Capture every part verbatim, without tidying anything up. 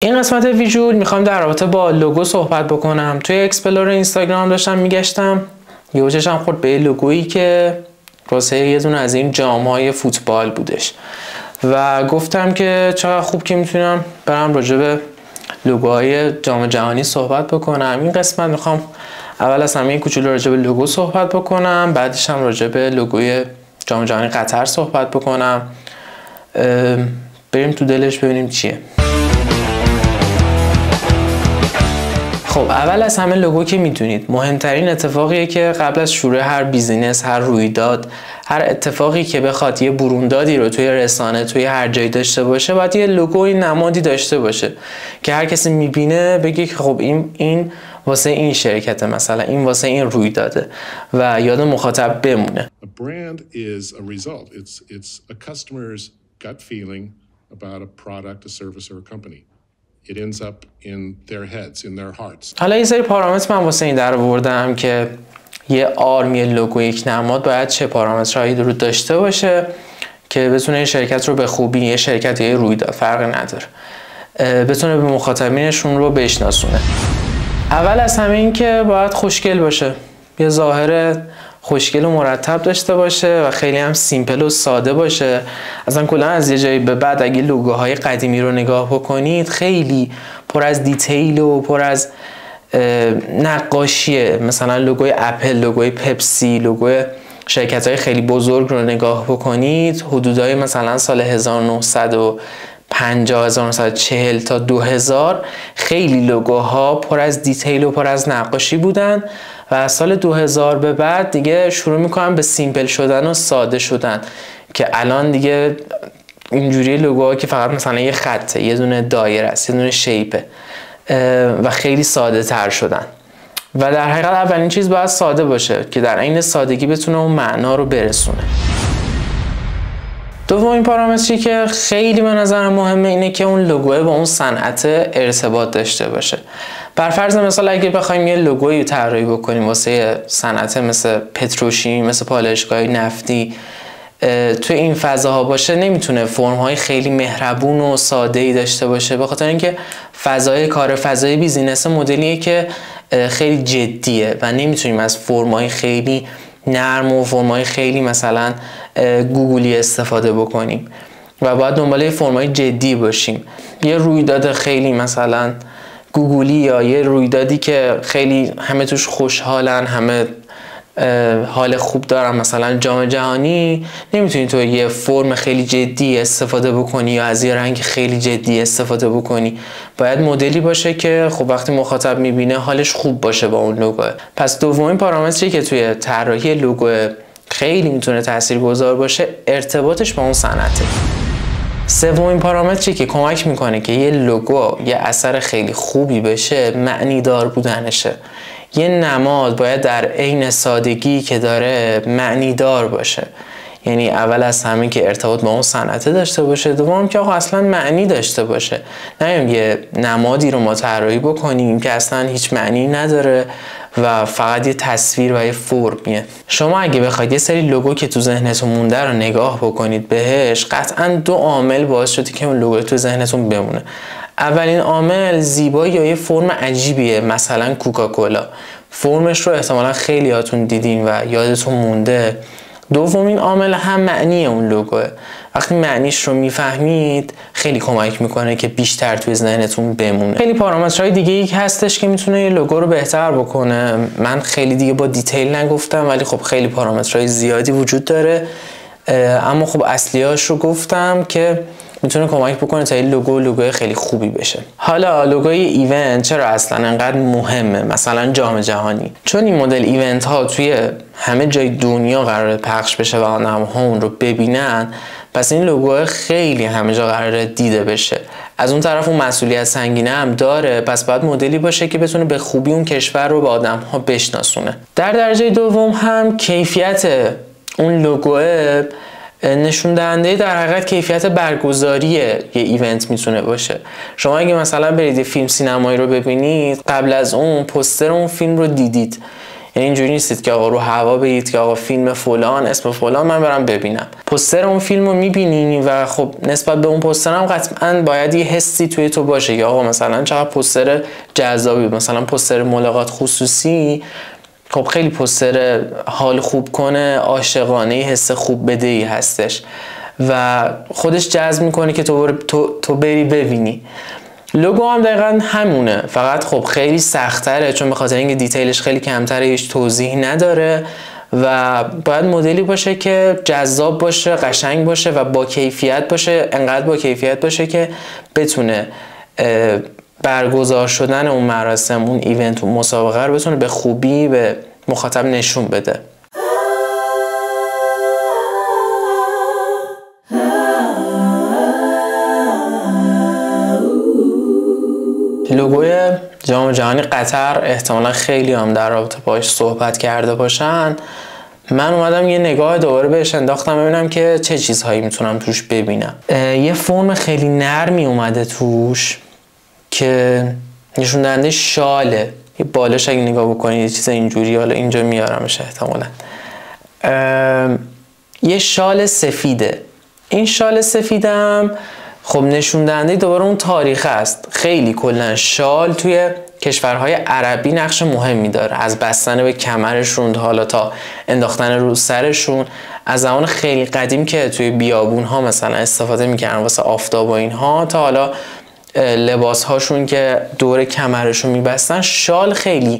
این قسمت ویژوال میخوام در رابطه با لوگو صحبت بکنم. توی اکسپلور اینستاگرام داشتم میگشتم، یهو چشم خورد به لوگویی که واسه یه دونه از این جام‌های فوتبال بودش و گفتم که چقدر خوب که میتونم برم راجع به لوگوهای جام جهانی صحبت بکنم. این قسمت میخوام اول از همه کوچولو راجع به لوگو صحبت بکنم، بعدش هم راجع به لوگوی جام جهانی قطر صحبت بکنم، بریم تو دلش ببینیم چیه. خب اول از همه لوگو که میدونید مهمترین اتفاقیه که قبل از شروع هر بیزینس، هر رویداد، هر اتفاقی که بخواد یه بروندادی رو توی رسانه، توی هر جایی داشته باشه، باید یه لوگوی نمادی داشته باشه که هر کسی میبینه بگه که خب این این واسه این شرکته، مثلا این واسه این رویداده و یاد مخاطب بمونه. A brand is a result. It's it's a customer's gut feeling about a product, a service or a company. It ends up in their heads, in their hearts. حالا یه سری پارامتر من واسه این در آوردم که یه آرم، یه لوگو، یک نماد باید چه پارامترهایی رو داشته باشه که بتونه شرکت رو به خوبی، یه شرکت یا یه رویداد فرق نداره، بتونه به مخاطبینشون رو بشناسونه. اول از همه این که باید خوشگل باشه، یه ظاهر خوشگل و مرتب داشته باشه و خیلی هم سیمپل و ساده باشه. اصلا کلا از یه جایی به بعد اگه لوگوهای قدیمی رو نگاه بکنید خیلی پر از دیتیل و پر از نقاشیه. مثلا لوگوی اپل، لوگوی پپسی، لوگوی شرکت‌های خیلی بزرگ رو نگاه بکنید، حدودای مثلا سال هزار و نهصد و پنجاه، هزار و نهصد و چهل تا دو هزار خیلی لوگوها پر از دیتیل و پر از نقاشی بودن و از سال دو هزار به بعد دیگه شروع میکنن به سیمپل شدن و ساده شدن که الان دیگه اینجوری لوگوها که فقط مثلا یه خطه، یه دونه دایره است، یه دونه شیپه و خیلی ساده تر شدن و در حقیقت اولین چیز باید ساده باشه که در عین سادگی بتونه اون معنا رو برسونه. دومین پارامتری که خیلی به نظر مهمه اینه که اون لوگو با اون صنعت ارتباط داشته باشه. بر فرض مثال اگه بخوایم یه لوگویی طراحی بکنیم واسه صنعت مثل پتروشیمی، مثل پالایشگاه نفتی، تو این فضاها باشه، نمیتونه فرم‌های خیلی مهربون و ساده‌ای داشته باشه، به خاطر اینکه فضای کار، فضای بیزینس مدلیه که خیلی جدیه و نمیتونیم از فرم‌های خیلی نرم و فرم‌های خیلی مثلا گوگلی استفاده بکنیم و باید دنبال فرم‌های جدی باشیم. یه رویداد خیلی مثلا گوگلی یا یه رویدادی که خیلی همه توش خوشحالن، همه حال خوب دارن، مثلا جام جهانی، نمیتونی تو یه فرم خیلی جدی استفاده بکنی یا از یه رنگ خیلی جدی استفاده بکنی. باید مدلی باشه که خب وقتی مخاطب میبینه حالش خوب باشه با اون لوگو. پس دومین پارامتری که توی طراحی لوگو خیلی میتونه تاثیرگذار باشه ارتباطش با اون صنعته. سومین پارامتری که کمک میکنه که یه لوگو یه اثر خیلی خوبی بشه معنی دار بودنشه. یه نماد باید در عین سادگی که داره معنی دار باشه، یعنی اول از همه که ارتباط با اون صنعت داشته باشه، دوم که آقا اصلا معنی داشته باشه. نه یه نمادی رو ما طراحی بکنیم که اصلا هیچ معنی نداره و فقط یه تصویر و یه فرمیه. شما اگه بخواید یه سری لوگو که تو ذهنتون مونده رو نگاه بکنید بهش، قطعا دو عامل باعث شده که اون لوگو تو ذهنتون بمونه. اولین عامل زیبایی یا یه فرم عجیبیه، مثلا کوکاکولا، فرمش رو احتمالا خیلی هاتون دیدین و یادتون مونده. دومین عامل هم معنی اون لوگوه. وقتی معنیش رو میفهمید خیلی کمک میکنه که بیشتر توی ذهنتون بمونه. خیلی پارامترهای دیگه ای هستش که میتونه یه لوگو رو بهتر بکنه. من خیلی دیگه با دیتیل نگفتم ولی خب خیلی پارامترهای زیادی وجود داره، اما خب اصلیاش رو گفتم که میتونه کمک بکنه تا این لوگو لوگوی خیلی خوبی بشه. حالا لوگوی ایونت چرا اصلا انقدر مهمه؟ مثلا جام جهانی، چون این مدل ایونت ها توی همه جای دنیا قراره پخش بشه و آدم‌ها اون رو ببینن، پس این لوگو خیلی همه جا قراره دیده بشه. از اون طرف اون مسئولیت سنگینه هم داره، پس باید مدلی باشه که بتونه به خوبی اون کشور رو به آدم‌ها بشناسونه. در درجه دوم هم کیفیت اون لوگوه نشون دهنده در حقیقت کیفیت برگزاری یه ایونت میتونه باشه. شما اگه مثلا برید یه فیلم سینمایی رو ببینید، قبل از اون پوستر اون فیلم رو دیدید، یعنی اینجوری نیستید که آقا رو هوا بگید که آقا فیلم فلان اسم فلان من برم ببینم. پوستر اون فیلم رو میبینی و خب نسبت به اون پوستر هم قطعا باید یه حسی توی تو باشه یا آقا مثلا چقدر پوستر جذابی، مثلا پوستر ملاقات خصوصی خب خیلی پوستر حال خوب کنه، عاشقانه، حس خوب بدهی هستش و خودش جذب میکنه که تو, تو, تو بری ببینی. لوگو هم دقیقا همونه، فقط خب خیلی سخت‌تره چون به خاطر اینکه دیتیلش خیلی کمتره، هیچ توضیح نداره و باید مدلی باشه که جذاب باشه، قشنگ باشه و با کیفیت باشه، انقدر با کیفیت باشه که بتونه برگزار شدن اون مراسم، اون ایونت، اون مسابقه رو بتونه به خوبی به مخاطب نشون بده. لوگوی جام جهانی قطر احتمالا خیلی هم در رابطه باهاش صحبت کرده باشن. من اومدم یه نگاه دوباره بهش انداختم ببینم که چه چیزهایی میتونم توش ببینم. یه فرم خیلی نرمی اومده توش که نشون دهنده شاله، یه بالش اگه نگاه بکنید یه چیز اینجوری، حالا اینجا میارمش احتمالا. یه شال سفیده. این شال سفیدم خب نشون دهنده دوباره اون تاریخ است. خیلی کلا شال توی کشورهای عربی نقش مهمی داره، از بستن به کمرشون حالا تا انداختن رو سرشون. از زمان خیلی قدیم که توی بیابون ها مثلا استفاده میکردن واسه آفتاب و اینها، تا حالا لباس هاشون که دور کمرشون میبستن، شال خیلی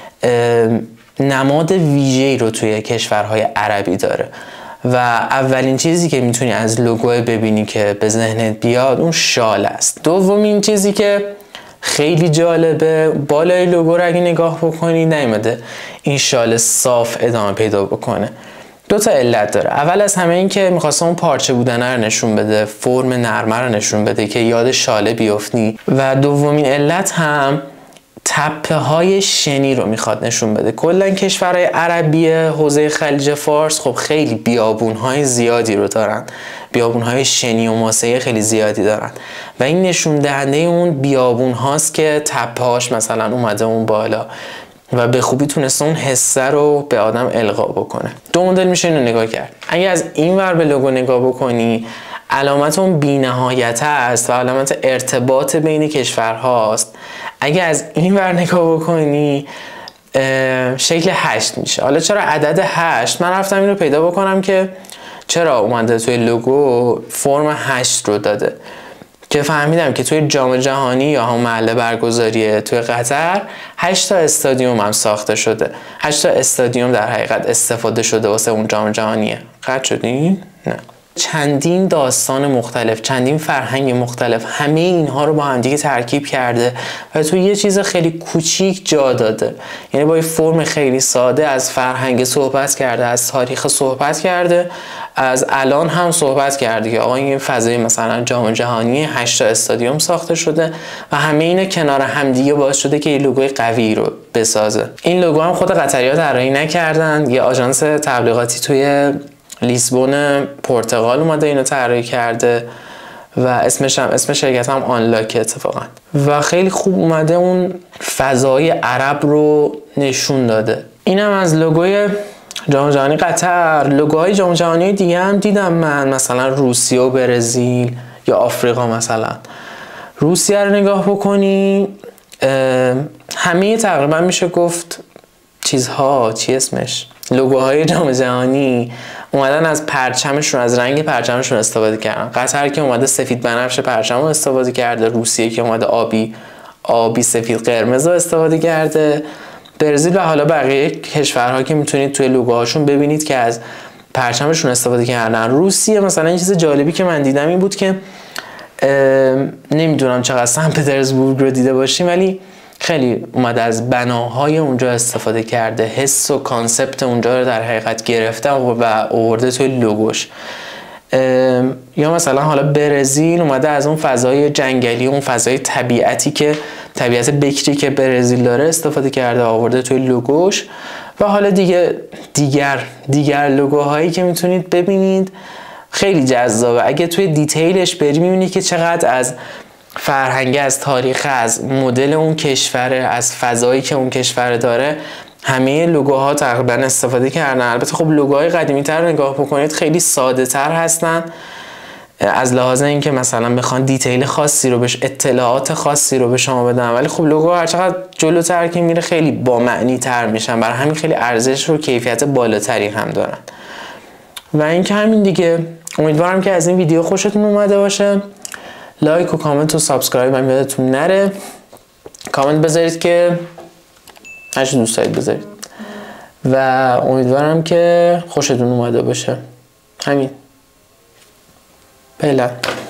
نماد ویژه‌ای رو توی کشورهای عربی داره و اولین چیزی که میتونی از لوگو ببینی که به ذهنت بیاد اون شال است. دومین چیزی که خیلی جالبه، بالای لوگو رو اگه نگاه بکنی نیومده این شال صاف ادامه پیدا بکنه. دو تا علت داره. اول از همه این که میخواسته اون پارچه بودن رو نشون بده، فرم نرمه رو نشون بده که یاد شاله بیفتی، و دومین علت هم تپه های شنی رو میخواد نشون بده. کلا کشورهای عربی حوزه خلیج فارس خب خیلی بیابون های زیادی رو دارن، بیابون های شنی و ماسه‌ای خیلی زیادی دارن و این نشون دهنده اون بیابون هاست که تپه هاش مثلا اومده اون بالا و به خوبی تونسته اون حسه رو به آدم القا بکنه. دو مدل میشه اینو نگاه کرد. اگه از این ور به لوگو نگاه بکنی، علامت اون بی‌نهایت است و علامت ارتباط بین کشورهاست. اگه از این ور نگاه بکنی شکل هشت میشه. حالا چرا عدد هشت؟ من رفتم این رو پیدا بکنم که چرا اومده توی لوگو فرم هشت رو داده، که فهمیدم که توی جام جهانی یا هم محل برگزاری توی قطر هشت تا استادیوم هم ساخته شده. هشت تا استادیوم در حقیقت استفاده شده واسه اون جام جهانیه. قطع شدین؟ نه. چندین داستان مختلف، چندین فرهنگ مختلف، همه اینها رو با هم دیگه ترکیب کرده و تو یه چیز خیلی کوچیک جا داده. یعنی با یه فرم خیلی ساده از فرهنگ صحبت کرده، از تاریخ صحبت کرده، از الان هم صحبت کرده که آقا این فضای مثلا جام جهانی هشت تا استادیوم ساخته شده و همه اینا کنار هم دیگه باعث شده که یه لوگوی قوی رو بسازه. این لوگو هم خود قطری‌ها طراحی نکردن، یه آژانس تبلیغاتی توی لیسبون پرتغال اومده اینو طراحی کرده و اسمش هم اسم شرکت هم آنلاک اتفاقا و خیلی خوب اومده اون فضای عرب رو نشون داده. اینم از لوگوی جام جهانی قطر. لوگوهای جام جهانی دیگه هم دیدم من، مثلا روسیه و برزیل یا آفریقا. مثلا روسیه رو نگاه بکنی، همه تقریبا میشه گفت چیزها چی اسمش لوگوهای جام جهانی اومدن از پرچمشون، از رنگ پرچمشون استفاده کردن. قطر که اومده سفید بنفش پرچم رو استفاده کرده، روسیه که اومده آبی آبی سفید قرمز رو استفاده کرده، برزیل و حالا بقیه کشورها که میتونید توی لوگوهاشون ببینید که از پرچمشون استفاده کردن. روسیه مثلا این چیز جالبی که من دیدم این بود که نمیدونم چقدر سن پترزبورگ رو دیده باشیم، ولی خیلی اومده از بناهای اونجا استفاده کرده، حس و کانسپت اونجا رو در حقیقت گرفته و آورده توی لوگوش. یا مثلا حالا برزیل اومده از اون فضای جنگلی، اون فضای طبیعتی که طبیعت بکری که برزیل داره استفاده کرده آورده توی لوگوش. و حالا دیگه دیگر دیگر لوگوهایی که میتونید ببینید خیلی جذابه. اگه توی دیتیلش بری میبینید که چقدر از فرهنگ، از تاریخ، از مدل اون کشور، از فضایی که اون کشور داره همه لوگوها تقریبا استفاده کردن. البته خب لوگوهای قدیمی تر نگاه بکنید خیلی ساده تر هستن از لحاظ اینکه مثلا بخوان دیتیل خاصی رو بهش، اطلاعات خاصی رو به شما بدن، ولی خب لوگو هر چقدر جلوتر که میره خیلی با معنی تر میشن، برای همین خیلی ارزش و کیفیت بالاتری هم دارن. و اینکه همین دیگه، امیدوارم که از این ویدیو خوشتون اومده باشه. لایک و کامنت و سابسکرایب هم یادتون نره. کامنت بذارید که هر چی دوست دارید بذارید و امیدوارم که خوشتون اومده باشه. همین. فعلا.